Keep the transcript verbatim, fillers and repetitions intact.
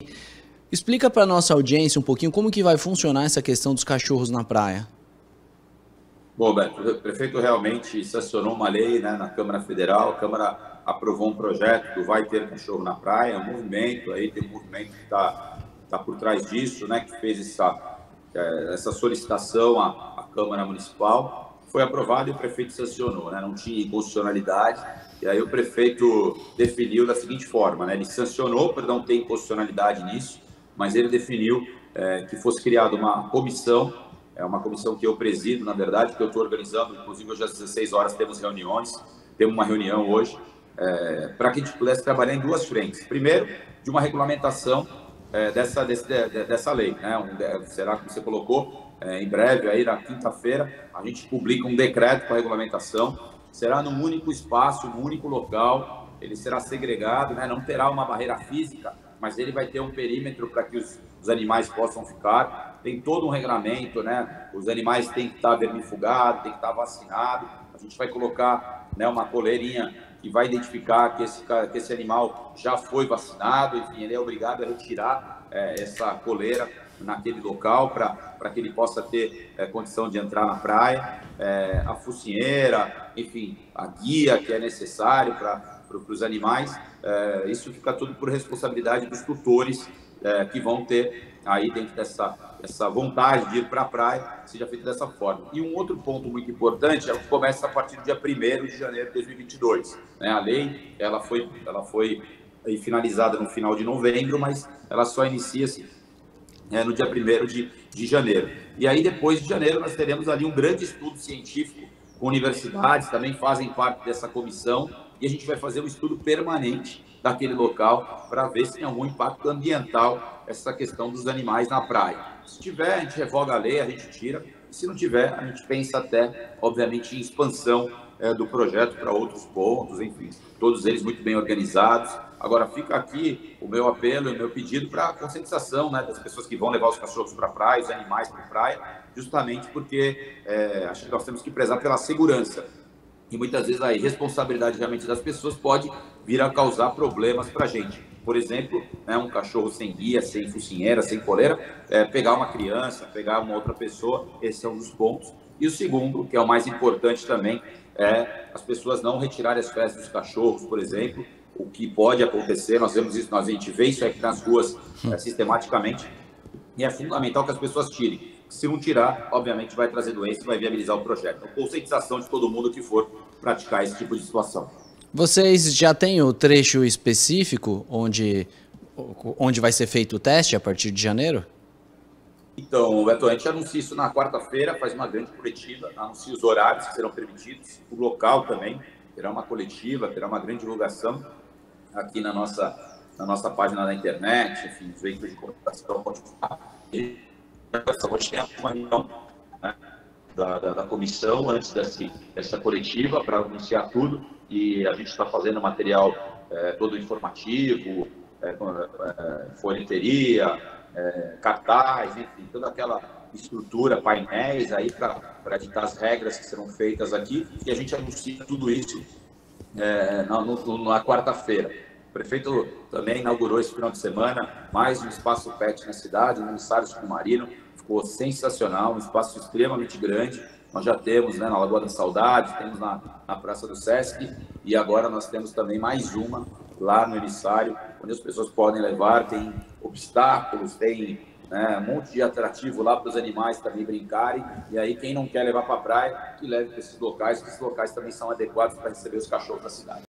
Explica para nossa audiência um pouquinho como que vai funcionar essa questão dos cachorros na praia. Bom, Beto, o prefeito realmente sancionou uma lei, né, na Câmara Federal. A Câmara aprovou um projeto do Vai Ter Cachorro na Praia, um movimento, aí tem um movimento que está tá por trás disso, né, que fez essa, essa solicitação à, à Câmara Municipal. Foi aprovado e o prefeito sancionou, né, não tinha inconstitucionalidade. E aí o prefeito definiu da seguinte forma, né, ele sancionou para não ter inconstitucionalidade nisso, mas ele definiu é, que fosse criada uma comissão. É uma comissão que eu presido, na verdade, que eu estou organizando. Inclusive, hoje às dezesseis horas temos reuniões. Temos uma reunião hoje é, para que a gente pudesse trabalhar em duas frentes. Primeiro, de uma regulamentação é, dessa, desse, de, dessa lei. Né? Um, será que você colocou? É, em breve, aí na quinta-feira, a gente publica um decreto para a regulamentação. Será num único espaço, num único local. Ele será segregado, né? Não terá uma barreira física, mas ele vai ter um perímetro para que os, os animais possam ficar. Tem todo um regramento, né? Os animais têm que estar vermifugados, têm que estar vacinados. A gente vai colocar, né, uma coleirinha que vai identificar que esse, que esse animal já foi vacinado. Enfim, ele é obrigado a retirar é, essa coleira naquele local para que ele possa ter é, condição de entrar na praia. É, a focinheira, enfim, a guia que é necessário para para os animais. É, isso fica tudo por responsabilidade dos tutores é, que vão ter aí dentro dessa, dessa vontade de ir para a praia, seja feito dessa forma. E um outro ponto muito importante é que começa a partir do dia primeiro de janeiro de dois mil e vinte e dois. Né? A lei ela foi, ela foi aí finalizada no final de novembro, mas ela só inicia-se é, no dia primeiro de, de janeiro. E aí, depois de janeiro, nós teremos ali um grande estudo científico com universidades, também fazem parte dessa comissão, e a gente vai fazer um estudo permanente daquele local para ver se tem algum impacto ambiental essa questão dos animais na praia. Se tiver, a gente revoga a lei, a gente tira, e se não tiver, a gente pensa até, obviamente, em expansão é, do projeto para outros pontos, enfim, todos eles muito bem organizados. Agora, fica aqui o meu apelo e o meu pedido para a conscientização, né, das pessoas que vão levar os cachorros para a praia, os animais para a praia, justamente porque é, acho que nós temos que prezar pela segurança. E muitas vezes a irresponsabilidade realmente das pessoas pode vir a causar problemas para a gente. Por exemplo, né, um cachorro sem guia, sem focinheira, sem coleira, é, pegar uma criança, pegar uma outra pessoa, esse é um dos pontos. E o segundo, que é o mais importante também, é as pessoas não retirarem as fezes dos cachorros, por exemplo, o que pode acontecer, nós vemos isso, nós, a gente vê isso aqui nas ruas é, sistematicamente, e é fundamental que as pessoas tirem. Se não tirar, obviamente vai trazer doença e vai viabilizar o projeto. Então, conscientização de todo mundo que for praticar esse tipo de situação. Vocês já têm o trecho específico onde, onde vai ser feito o teste a partir de janeiro? Então, Beto, a gente anuncia isso na quarta-feira, faz uma grande coletiva, anuncia os horários que serão permitidos, o local também, terá uma coletiva, terá uma grande divulgação aqui na nossa, na nossa página na internet, enfim, os veículos de comunicação. E hoje tem uma reunião, né, da, da, da comissão antes desse, dessa coletiva para anunciar tudo, e a gente está fazendo material é, todo informativo, é, é, folheteria, é, cartaz, enfim, toda aquela estrutura, painéis aí para ditar as regras que serão feitas aqui, e a gente anuncia tudo isso é, na, no, na quarta-feira. O prefeito também inaugurou esse final de semana mais um espaço pet na cidade, no Ensaio Submarino, ficou sensacional, um espaço extremamente grande. Nós já temos, né, na Lagoa da Saudade, temos na, na Praça do Sesc, e agora nós temos também mais uma lá no Emissário, onde as pessoas podem levar, tem obstáculos, tem, né, um monte de atrativo lá para os animais também brincarem, e aí quem não quer levar para a praia, que leve para esses locais, que esses locais também são adequados para receber os cachorros da cidade.